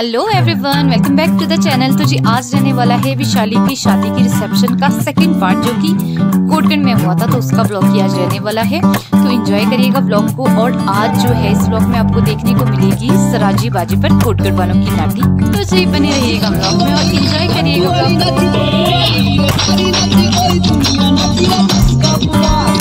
Hello everyone, welcome back to the channel. तो जी आज रहने वाला है विशाली की शादी की रिसेप्शन का सेकंड पार्ट, जो कि कोटगंज में हुआ था। तो उसका ब्लॉग ही आज रहने वाला है, तो एंजॉय करिएगा ब्लॉग को। और आज जो है इस ब्लॉग में आपको देखने को मिलेगी सराजी बाजी पर कोटगंज वालों की नाटी। तो जी बने रहिएगा ब्लॉग में और एंजॉय करिएगा ब्लॉग को।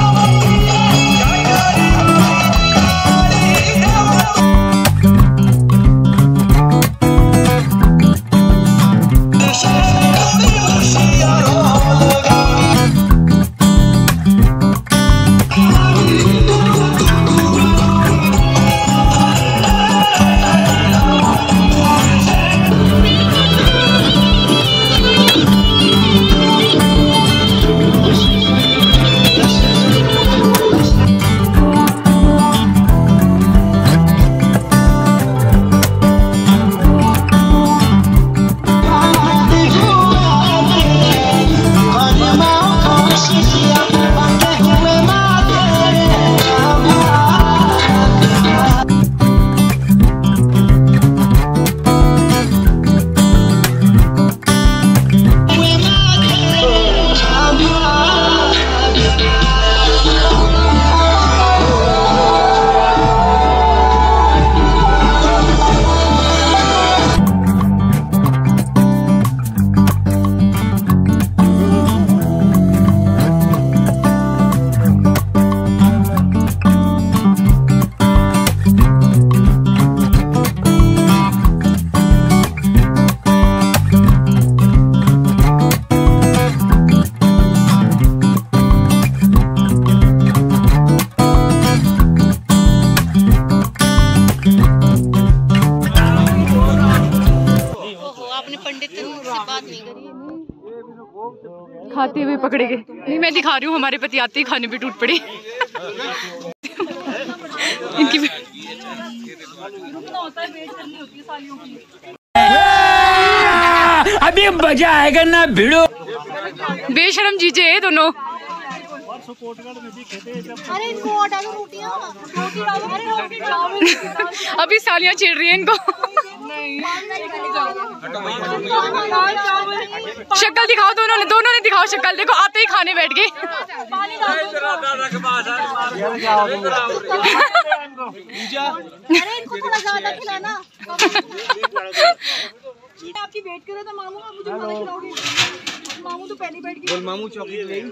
खाते हुए पकड़े गए। नहीं मैं दिखा रही हूँ, हमारे पति आते ही खाने पे टूट पड़े। इनकी अभी मजा आएगा ना भिड़ो। बेशरम जीजे है दोनों। अभी सालियाँ छेड़ रही हैं इनको। शक्ल दिखाओ, दोनों ने दिखाओ शक्ल। देखो आते ही खाने बैठ गए। आपकी वेट करो तो मामू आप मुझे खाना खिलाओगे। मामू तो पहले बैठ गए। मामू चॉकलेट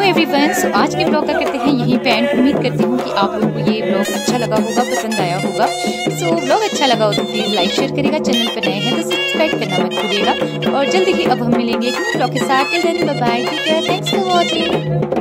एवरीवन, सो आज के ब्लॉग का करते हैं यहीं पे एंड। उम्मीद करती हूँ कि आप लोगों को ये ब्लॉग अच्छा लगा होगा, पसंद आया होगा। सो ब्लॉग अच्छा लगा हो तो प्लीज़ लाइक शेयर करेगा, चैनल पर नए हैं तो सब्सक्राइब करना मत भूलिएगा। और जल्दी ही अब हम मिलेंगे एक ब्लॉग के साथ। Till then bye bye, take care, thanks for watching.